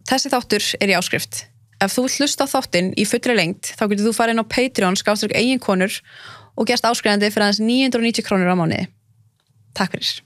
Þessi þáttur í áskrift. Ef þú vilt hlusta á þáttinn í fullri lengd, þá getur þú farið inn á Patreon/eiginkonur og gerst áskrifandi fyrir aðeins 990 krónur á mánuði. Takk fyrir.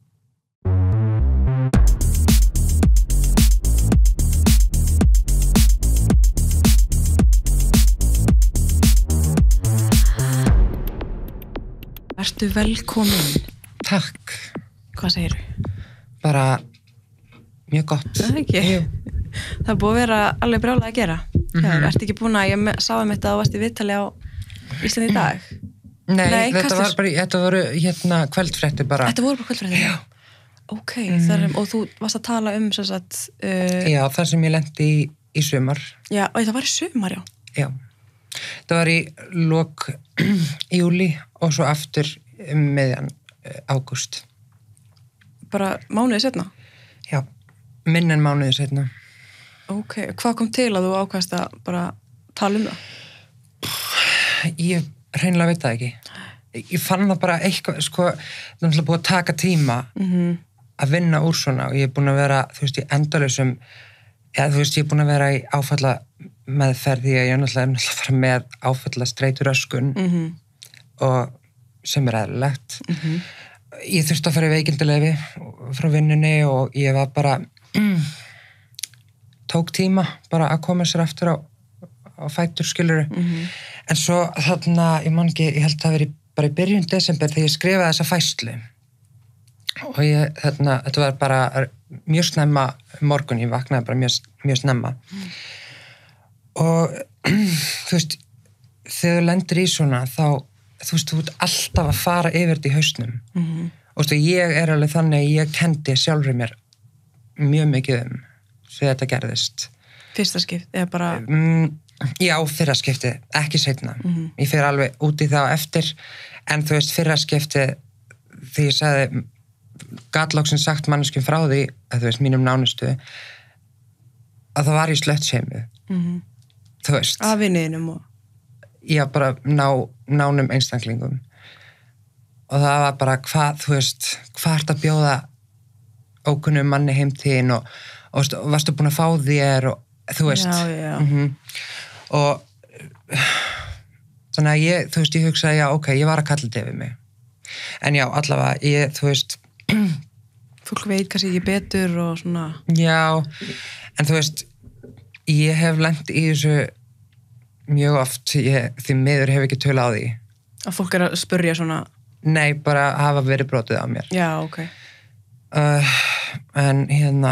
Vertu velkomin. Takk. Hvað segirðu? Bara mjög gott. Það ekki. Það búið að vera alveg brjálað að gera. Ertu ekki búin að, ég sá um þetta og varst í viðtali á Íslandi í dag? Nei, þetta voru kvöldfréttir bara. Þetta voru bara kvöldfréttir? Já. Ok, og þú varst að tala um sem sagt... Já, það sem ég lenti í sumar. Já, og það var í sumar, já. Já. Það var í lok júli og svo aftur miðjan ágúst. Bara mánuði seinna? Já, minn en mánuði seinna. Ok, hvað kom til að þú ákvæmst að bara tala um það? Ég hreinlega veit það ekki. Ég fann það bara eitthvað, það er náttúrulega búið að taka tíma að vinna úr svona og ég er búin að vera, í endalausum, ég er búin að vera í áfalla meðferð því að ég er náttúrulega að fara með áfalla streituröskun og sem eðlilegt. Ég þurfti að fara í veikindaleyfi frá vinnunni og ég var bara tók tíma bara að koma sér aftur á fætur skiluru. En svo þarna, ég man ekki, ég held að það veri bara í byrjun desember þegar ég skrifaði þessa færslu og þetta var bara mjög snemma morgun, ég vaknaði bara mjög snemma og þegar þú lendir í svona þá þú ert alltaf að fara yfir þetta í hausnum og ég er alveg þannig að ég kendi sjálfri mér mjög mikið þegar þetta gerðist. Fyrsta skipt, eða bara... Já, fyrra skipti, ekki seinna. Ég fer alveg út í það eftir en fyrra skipti þegar ég sagði gatloksinn sagt manneskjum frá því að mínum nánustu að það var í slöttsheimið. Af vinniðinum og... Já, bara nánum einstaklingum og það var bara hvað ert að bjóða ókunnum manni heim til þín og varstu búin að fá þér og Já. Og þannig að ég hugsaði, já, ok, ég var að kalla þetta yfir mig en já, allavega, Fólk veit kannski ekki betur og svona Já, en ég hef lent í þessu mjög oft, því miður hef ekki tölu á því. Að fólk að spurja svona? Nei, bara hafa verið brotið á mér. Já, ok. En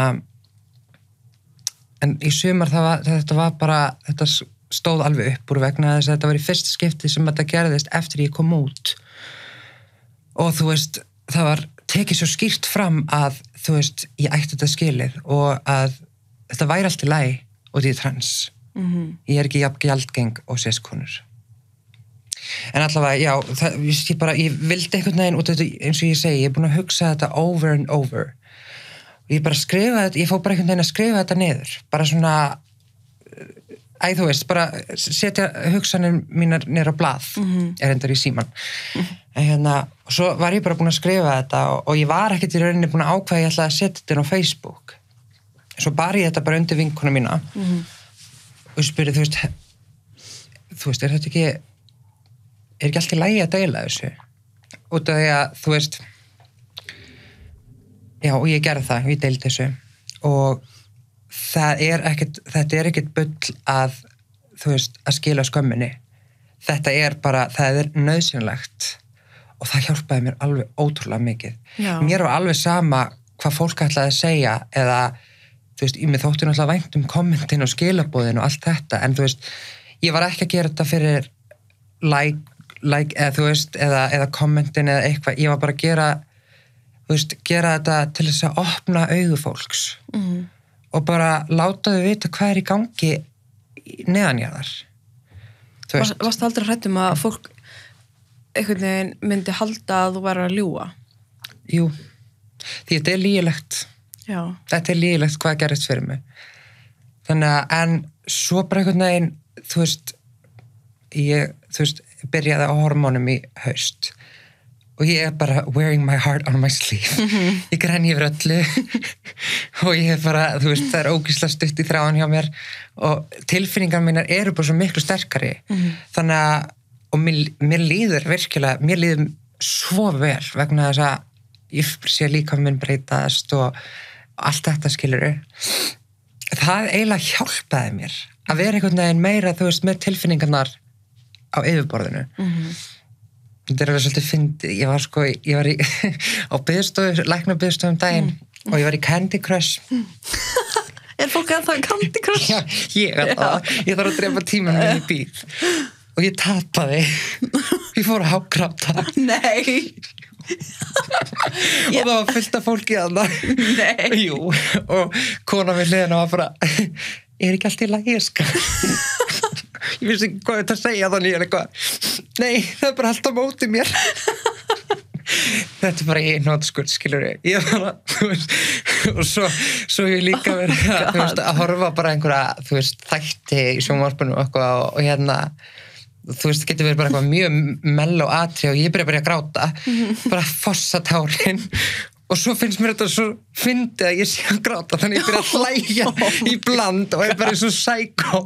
en í sumar þetta var bara, þetta stóð alveg upp úr vegna þess að þetta var í fyrsta skipti sem þetta gerðist eftir ég kom út. Og það var tekið svo skýrt fram að, ég ætti þetta skilið og að þetta væri allt í lagi og því trans. Ég er ekki jafn gjaldgeng og cis-konur. En allavega, já, ég vildi einhvern veginn, og eins og ég segi, ég er búin að hugsa þetta over and over. Og ég bara skrifa þetta, ég fór bara einhvern veginn að skrifa þetta niður. Bara svona, bara setja hugsanir mínar niður á blað, er endar í síman. En og svo var ég bara búin að skrifa þetta og ég var ekkert í rauninni búin að ákveða ég ætlaði að setja þetta á Facebook. Svo bar ég þetta bara undir vinkona mína. Og ég spurði, er þetta ekki allt í lagi að deila þessu? Út af því að, já, og ég gerði það, ég deildi þessu. Og þetta er ekkert bull að skila skömminni. Þetta er bara, það er nauðsynlegt. Og það hjálpaði mér alveg ótrúlega mikið. Já. Mér var alveg sama hvað fólk ætlaði að segja eða mér þótti náttúrulega vænt kommentin og skilabóðin og allt þetta, en ég var ekki að gera þetta fyrir like eða kommentin eða eitthvað, ég var bara að gera þetta til þess að opna augu fólks og bara láta þau vita hvað er í gangi neðanjarðar. Varstu aldrei hrædd að fólk einhvern veginn myndi halda að þú væri að ljúga? Jú, því þetta er lygilegt. Já. Þetta er lygilegt hvað gerist fyrir mig. Þannig að, en svo bara einhvern veginn, ég byrjaði á hormónum í haust og ég bara wearing my heart on my sleeve ég grenji yfir öllu og ég bara, þú veist, það ógeðslega stutt í þráðan hjá mér og tilfinningar mínar eru bara svo miklu sterkari þannig að, og mér líður virkilega, mér líður svo vel vegna þess að ég sé líka minn breytast og allt þetta skilur það eiginlega hjálpaði mér að vera einhvern veginn meira, þú veist, með tilfinningarnar á yfirborðinu þetta alveg svolítið fyndið, ég var í á biðstofu, læknabiðstofu daginn og ég var í Candy Crush fólk að það Candy Crush? Já, ég þarf að drepa tímanum minn í bíl og ég tapaði ég fór að hágráta Nei og það var fullt af fólki að það Jú, og kona við hliðina var bara ekki allt í lagi, ég vissi ekki hvað þetta að segja þannig ég eitthvað, nei, það bara allt á móti mér þetta bara ég nótskurð, skilur ég bara, þú veist og svo ég líka verið þú veist, að horfa bara einhverja, þú veist, þætti í sjónvarpinu og hérna þú veist, það getur verið bara eitthvað mjög melló atri og ég byrja að gráta bara fossa tárin og svo finnst mér þetta svo fyndið að ég sé að gráta þannig ég byrja að hlæja í bland og ég bara svo psycho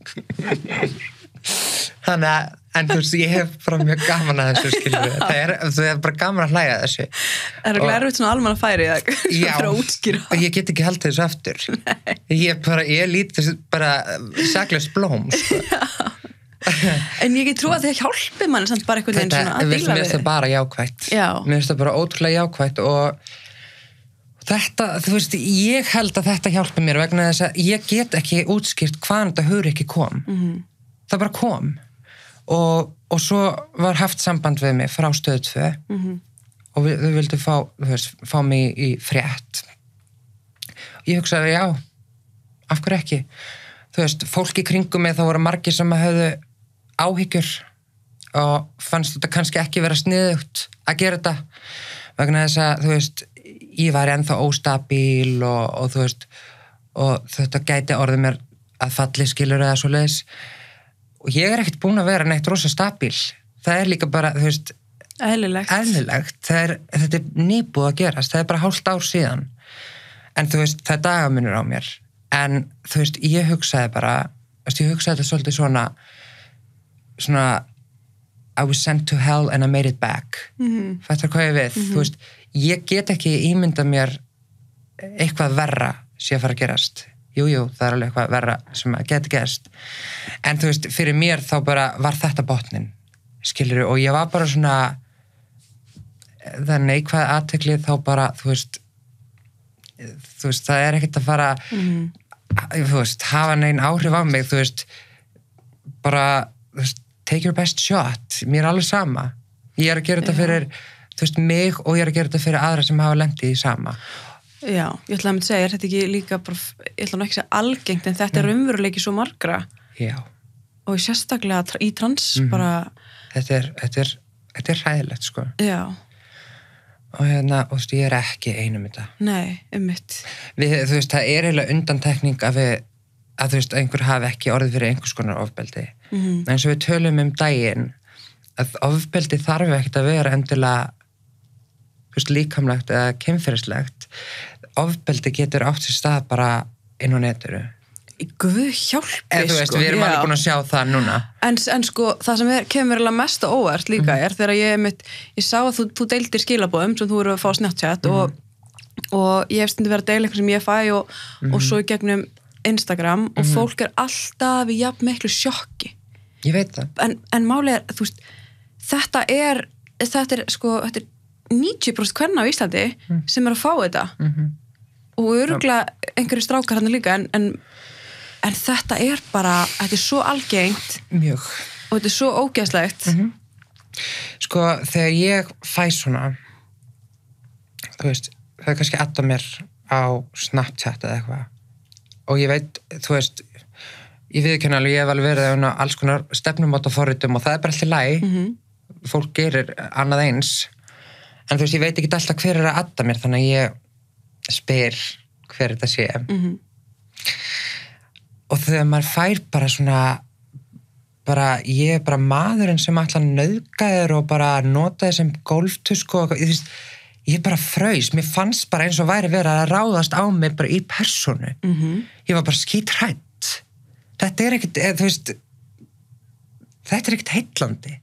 þannig að en þú veist, ég hef bara mjög gaman að þessu skilur það er bara gaman að hlæja þessu Það er erfitt svona almanna færi já, ég get ekki haldið þessu aftur ég lít þessu bara saklaust blóm sko. En ég get trú að það hjálpi manni samt bara einhvern veginn svona að díla við mér finnst það bara jákvætt mér finnst það bara ótrúlega jákvætt og þetta, þú veist, ég held að þetta hjálpi mér vegna þess að ég get ekki útskýrt hvaðan þetta hugrekki kom það bara kom og svo var haft samband við mig frá Stöð 2 og þau vildu fá mig í frétt ég hugsaði já af hverju ekki þú veist, fólk í kringum mig þá voru margir sem höfðu áhyggjur og fannst þetta kannski ekki vera sniðugt að gera þetta vegna þess að, þú veist, ég var ennþá óstabíl og þú veist og þetta gæti orðið mér að falli skilur eða svoleiðis og ég ekkert búin að vera neitt rosa stabíl það er líka bara, þú veist eðlilegt, þetta er nýbúið að gerast, það er bara hálft ár síðan en þú veist, það er dagamunur á mér en þú veist, ég hugsaði bara ég hugsaði þetta svolítið svona I was sent to hell and I made it back fattar hvað ég við þú veist, ég get ekki ímynda mér eitthvað verra sé að fara að gerast jú, það er alveg eitthvað verra sem að geti gerst en þú veist, fyrir mér þá bara var þetta botnin skilur og ég var bara svona það neikvæð athygli þá bara þú veist, það er ekkert að fara þú veist, hafa neinn áhrif á mig þú veist, bara þú veist, take your best shot mér er alveg sama, ég er að gera þetta fyrir þú veist, mig og ég er að gera þetta fyrir aðra sem hafa lent í því sama Já, ég ætla að mynda að segja, er þetta ekki líka bara, ég ætla nú ekki að segja algengt en þetta er raunveruleiki svo margra Já og sérstaklega í trans bara Þetta er hræðilegt sko Já og hérna, og þú veist, ég er ekki einum þetta Nei, einmitt þú veist, það er eiginlega undantekning að þú veist, einhver hafi ekki orðið fyrir einhvers konar ofbeldi en eins og við tölum daginn að ofbeldi þarf ekkert að vera endilega þú veist, líkamlegt eða kynferðislegt ofbeldi getur átt sér stað bara inn á netinu Guð hjálpi þú veist, við erum alveg búin að sjá það núna en sko, það sem kemur alveg mest á óvart líka er þegar ég sá að þú deildir skilaboðum sem þú eru að fá á Snapchat og ég hef stundum verið að deila eitthvað sem ég fæ og svo í gegnum Instagram og fólk er alltaf í jafn miklu sjokki ég veit það en málið er, þú veist þetta er sko, þetta er 90% kvenna á Íslandi sem er að fá þetta og örugglega einhverju strákar hann líka en þetta er bara, þetta er svo algengt mjög og þetta er svo ógeðslegt sko, þegar ég fæ svona þú veist, það er kannski adda mér á Snapchat eða eitthvað og ég veit, þú veist ég viðurkenni alveg, ég hef alveg verið á alls konar stefnumótaforritum og það er bara alltaf læg fólk gerir annað eins en þú veist, ég veit ekki alltaf hver er að adda mér þannig að ég spyr hver þetta sé og þegar maður fær bara svona bara, ég bara maðurinn sem ætla að nauðga þér og bara nota þér sem golftusku og ég bara fraus, mér fannst bara eins og væri verið að ráðast á mig bara í persónu. Ég var bara skíthrædd. Þetta er ekkert, þetta er ekkert heillandi.